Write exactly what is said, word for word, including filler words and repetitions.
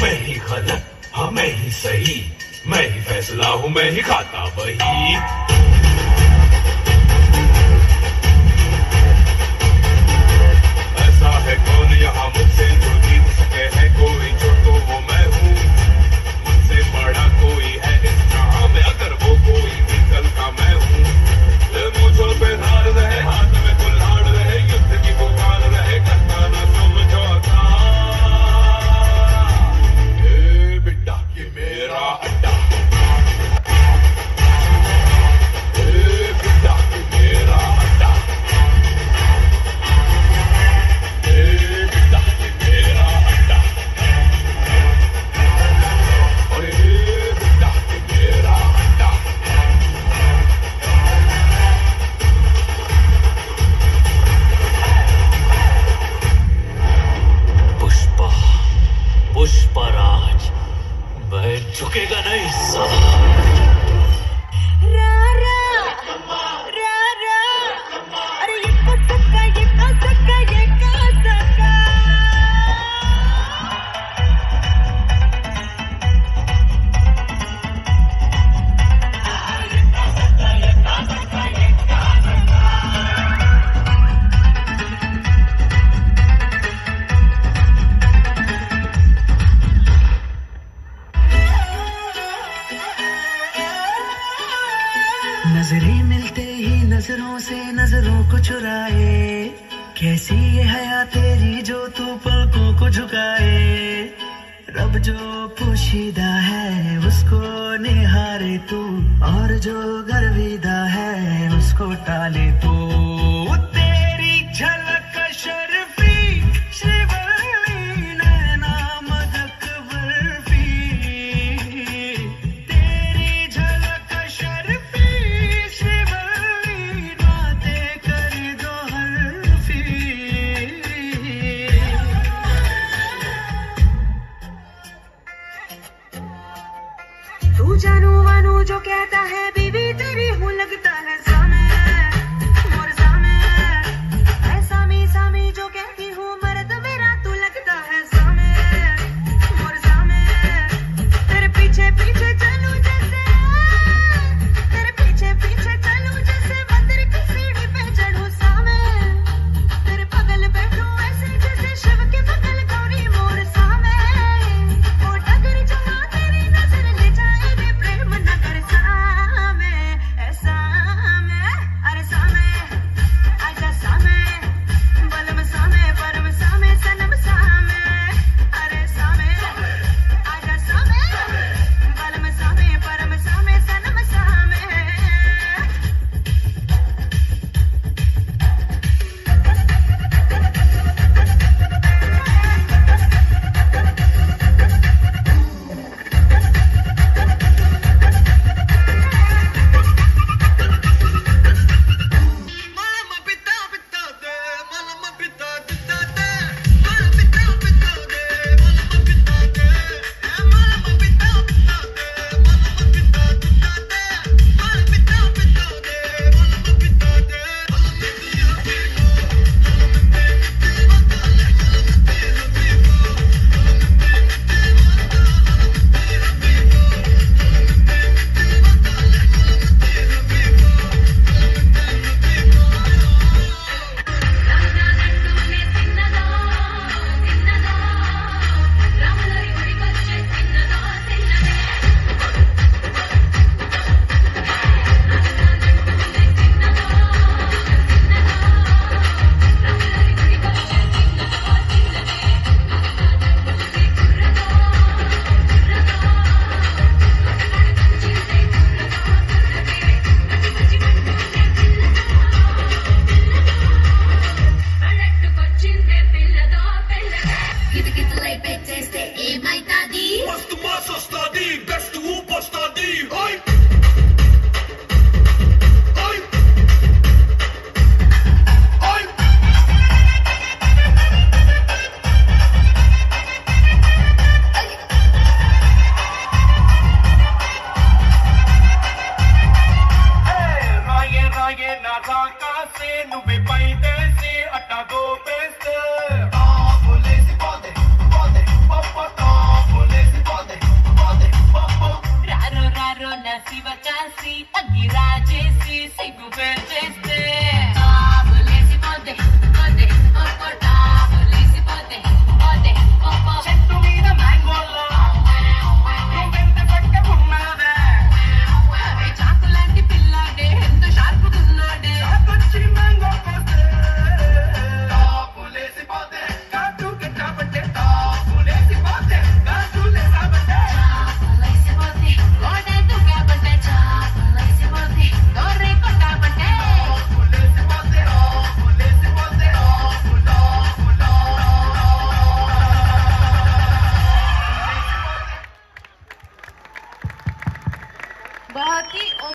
मैं ही गलत, हाँ मैं ही सही, मैं ही फैसला हूँ, मैं ही खाता वही। ऐसा है कौन यहाँ मुझसे जो जीत सके, है कोई जो तो वो मैं हूँ, मुझसे बड़ा कोई है इस जहाँ में, अगर वो कोई भी कल का मैं हूँ। मुझों पे धार रहे, हाथ में कुल्हाड़ रहे, युद्ध की पुकार रहे, करता ना समझौता। ए बेटा ये मेरा अड्डा, ए बेटा ये मेरा अड्डा, ए बेटा ये मेरा अड्डा, और ए बेटा ये मेरा अड्डा। पुष्पा, पुष्पराज, मैं झुकेगा नहीं साला। नजरें मिलते ही नजरों से नजरों को चुराए, कैसी ये हया तेरी जो तू पलकों को झुकाए। रब जो पोशीदा है उसको निहारे तू, और जो गर्विदा है उसको टाले तू। तेरी झलक शर्फी श्रीवल्ली नैना मदक बर्फी, तेरी झलक शर्फी श्रीवल्ली बातें कर दो हर्फी। तू जानू वानू जो कहता है बीवी तेरी हूँ, लगता है सामे मोर सामे। ऐसा मी सामी जो कहती हूँ मर्द मेरा, तू लगता है सामे मोर सामे। तेरे पीछे पीछे चलूं जैसे, तेरे पीछे पीछे चलूं जैसे मंदिर की सीढ़ी पे चढ़ूं सामे। तेरे बगल बैठूं ऐसे जैसे शिव के बगल गौरी मोर सामे। ओ डगर जहाँ तेरी नजर ले जाए रे प्रेम नगर सामे। ऐसा में अरे सामे आजा सामे, बलम सामे परम सामे सनम सामे। अरे सामे आजा सामे, बलम सामे परम सामे सनम सामे। Malama pitta pitta de, malama pitta pitta de, malama pitta pitta de, malama pitta de, malama pitta pitta de, malama pitta pitta de, malama pitta pitta de, malama pitta Must massa study, best upa study, oi! Oi! Oi! Hey, raye raye na raka se nube paide se atta do best. Ah, bole si pode, pode, papa, ah, bole. పచాసి పచాసి తగ్గి రాజేసి సిగ్గు పేర్చేసి